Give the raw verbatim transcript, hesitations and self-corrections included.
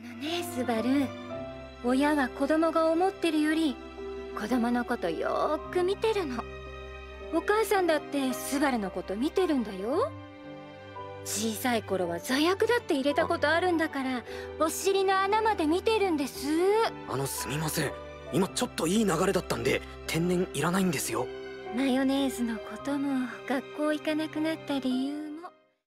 のね、スバル、親は子供が思ってるより子供のことよーく見てるの。お母さんだってスバルのこと見てるんだよ。小さい頃は座薬だって入れたことあるんだから、お尻の穴まで見てるんです。 あの、すみません、今ちょっといい流れだったんで天然いらないんですよ。 マヨネーズのことも学校行かなくなった理由も